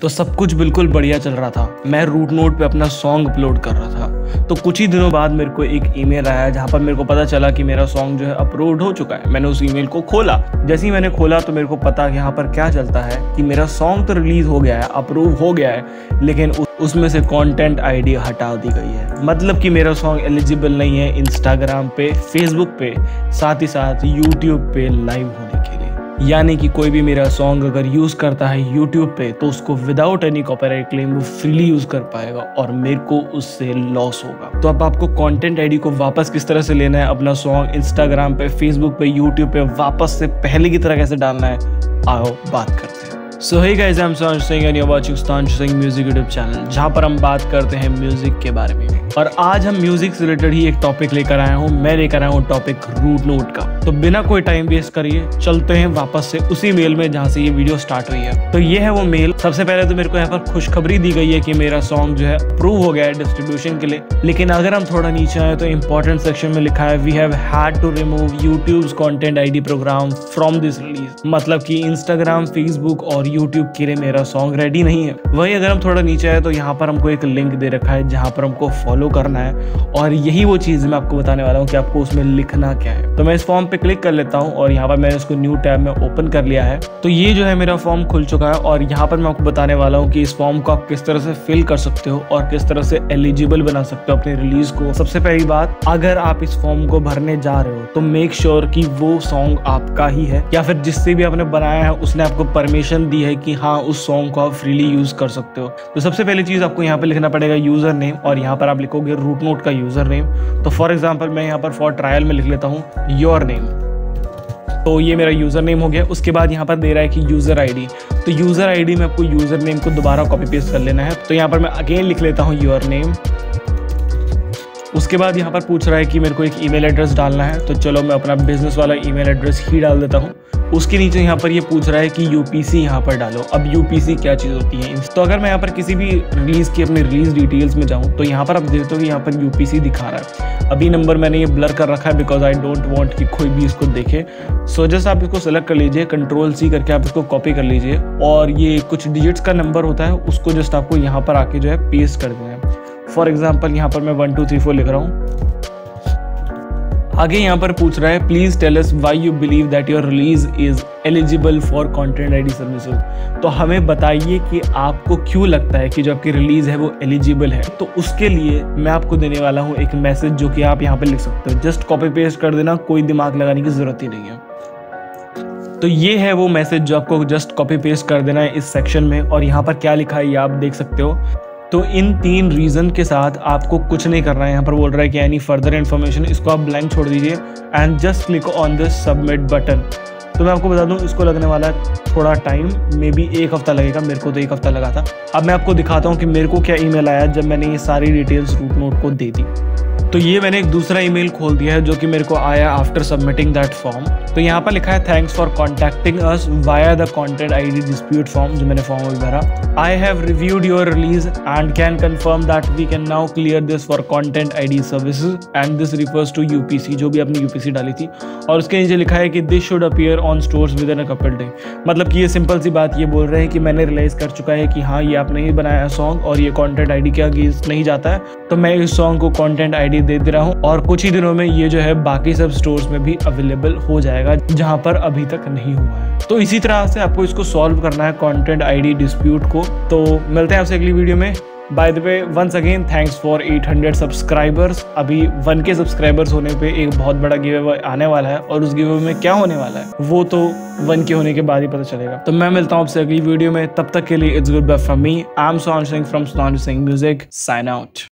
तो सब कुछ बिल्कुल बढ़िया चल रहा था। मैं रूट नोट पे अपना सॉन्ग अपलोड कर रहा था। तो कुछ ही दिनों बाद मेरे को एक ईमेल आया जहाँ पर मेरे को पता चला कि मेरा सॉन्ग जो है अपलोड हो चुका है। मैंने उस ईमेल को खोला। जैसे ही मैंने खोला तो मेरे को पता कि यहाँ पर क्या चलता है कि मेरा सॉन्ग तो रिलीज हो गया है, अप्रूव हो गया है, लेकिन उसमें से कंटेंट आईडी हटा दी गई है। मतलब कि मेरा सॉन्ग एलिजिबल नहीं है इंस्टाग्राम पे, फेसबुक पे, साथ ही साथ यूट्यूब पे लाइव होने के लिए। यानी कि कोई भी मेरा सॉन्ग अगर यूज करता है यूट्यूब पे तो उसको विदाउट एनी कॉपीराइट क्लेम वो फ्रीली यूज कर पाएगा और मेरे को उससे लॉस होगा। तो अब आपको कंटेंट आईडी को वापस किस तरह से लेना है, अपना सॉन्ग इंस्टाग्राम पे, फेसबुक पे, यूट्यूब पे वापस से पहले की तरह कैसे डालना है, आओ बात करते हैं। So hey guys, I'm Sanj Singh and you're watching Sanj Singh Music YouTube channel, जहाँ पर हम बात करते हैं म्यूजिक के बारे में। और आज हम म्यूजिक से रिलेटेड ही एक टॉपिक लेकर आया हूँ। मैं लेकर आया हूँ टॉपिक रूट नोट का। तो बिना कोई टाइम वेस्ट करिए चलते हैं वापस से उसी मेल में जहाँ से ये वीडियो स्टार्ट हुई है। तो ये है वो मेल। सबसे पहले तो मेरे को यहाँ पर खुशखबरी दी गई है कि मेरा सॉन्ग जो है अप्रूव हो गया है डिस्ट्रीब्यूशन के लिए। लेकिन अगर हम थोड़ा नीचे आए तो इंपॉर्टेंट सेक्शन में लिखा है we have had to remove YouTube's content ID program from this release. मतलब कि इंस्टाग्राम, फेसबुक और यूट्यूब के लिए मेरा सॉन्ग रेडी नहीं है। वही अगर हम थोड़ा नीचे आए तो यहाँ पर हमको एक लिंक दे रखा है जहाँ पर हमको फॉलो करना है और यही वो चीज मैं आपको बताने वाला हूँ कि आपको उसमें लिखना क्या है। तो मैं इस फॉर्म पे क्लिक कर लेता हूँ और यहाँ पर मैंने इसको न्यू टैब में ओपन कर लिया है। तो ये जो है मेरा फॉर्म खुल चुका है और यहाँ पर मैं आपको बताने वाला हूँ कि इस फॉर्म को आप किस तरह से फिल कर सकते हो और किस तरह से एलिजिबल बना सकते हो अपने रिलीज को। सबसे पहली बात, अगर आप इस फॉर्म को भरने जा रहे हो तो मेक श्योर कि वो सॉन्ग आपका ही है या फिर जिससे भी आपने बनाया है उसने आपको परमिशन दी है कि हाँ उस सॉन्ग को आप फ्रीली यूज कर सकते हो। तो सबसे पहली चीज आपको यहाँ पे लिखना पड़ेगा यूजर नेम और यहाँ पर आप लिखोगे रूट नोट का यूजर नेम। तो फॉर एग्जांपल मैं यहाँ पर फॉर ट्रायल में लिख लेता हूँ योर नेम। तो ये मेरा यूजर नेम हो गया। उसके बाद यहाँ पर दे रहा है कि यूजर आईडी। तो यूजर आईडी में आपको यूजर नेम को दोबारा कॉपी पेस्ट कर लेना है। तो यहाँ पर मैं अगेन लिख लेता हूँ योर नेम। उसके बाद यहाँ पर पूछ रहा है कि मेरे को एक ईमेल एड्रेस डालना है। तो चलो मैं अपना बिजनेस वाला ईमेल एड्रेस ही डाल देता हूँ। उसके नीचे यहाँ पर ये पूछ रहा है कि यूपीसी यहाँ पर डालो। अब यूपीसी क्या चीज़ होती है? तो अगर मैं यहाँ पर किसी भी रिलीज की अपनी रिलीज डिटेल्स में जाऊँ तो यहाँ पर आप देखते हो कि यहाँ पर यूपीसी दिखा रहा है। अभी नंबर मैंने ये ब्लर कर रखा है बिकॉज आई डोंट वांट कि कोई भी इसको देखे। सो जस्ट आप इसको सेलेक्ट कर लीजिए, कंट्रोल-C करके आप इसको कॉपी कर लीजिए और ये कुछ डिजिट्स का नंबर होता है उसको जस्ट आपको यहाँ पर आके जो है पेस्ट कर देना है। फॉर एग्जाम्पल यहाँ पर मैं 1 2 3 4 लिख रहा हूँ। आगे यहाँ पर पूछ रहा है please tell us why you believe that your release is eligible for content ID services. तो हमें बताइए कि आपको क्यों लगता है कि जो आपकी रिलीज है वो एलिजिबल है। तो उसके लिए मैं आपको देने वाला हूँ एक मैसेज जो कि आप यहाँ पे लिख सकते हो। जस्ट कॉपी पेस्ट कर देना, कोई दिमाग लगाने की जरूरत ही नहीं है। तो ये है वो मैसेज जो आपको जस्ट कॉपी पेस्ट कर देना है इस सेक्शन में। और यहाँ पर क्या लिखा है ये आप देख सकते हो। तो इन 3 रीजन के साथ आपको कुछ नहीं करना है। यहाँ पर बोल रहा है कि एनी फर्दर इन्फॉर्मेशन, इसको आप ब्लैंक छोड़ दीजिए and just click on this submit button. तो मैं आपको बता दूं इसको लगने वाला है थोड़ा टाइम, मे बी 1 हफ्ता लगेगा। मेरे को तो 1 हफ्ता लगा था। अब मैं आपको दिखाता हूँ कि मेरे को क्या ईमेल आया जब मैंने ये सारी डिटेल्स रूट नोट को दे दी। तो ये मैंने एक दूसरा ईमेल खोल दिया है जो कि मेरे को आया आफ्टर सबमिटिंग दैट फॉर्म। तो यहाँ पर लिखा है thanks for contacting us via the content ID dispute form, जो मैंने फॉर्म में भरा। I have reviewed your release and can confirm that we can now clear this for content ID services and this refers to UPC, जो भी आपने UPC डाली थी। और उसके नीचे लिखा है कि this should appear on stores within a couple day. मतलब कि ये सिंपल सी बात ये बोल रहे हैं कि मैंने रियलाइज कर चुका है कि हाँ ये आपने ही बनाया सॉन्ग और ये कंटेंट आईडी के अगेंस्ट नहीं जाता है। तो मैं इस सॉन्ग को कंटेंट आईडी दे रहा हूँ और कुछ ही दिनों में ये जो है बाकी सब स्टोर्स में भी अवेलेबल हो जाएगा जहां पर अभी तक नहीं हुआ है। तो इसी तरह से आपको इसको सॉल्व करना है कंटेंट आईडी डिस्प्यूट को। तो मिलते हैं आपसे अगली वीडियो में। By the way once again thanks for 800 subscribers. अभी 1K सब्सक्राइबर्स होने पे एक बहुत बड़ा गिव अवे आने वाला है और उस गिव अवे में क्या होने वाला है वो तो 1K होने के बाद ही पता चलेगा। तो मैं मिलता हूँ आपसे अगली वीडियो में। तब तक के लिए it's goodbye from me. I am Sanj Singh from Sanj Singh music. Sign out.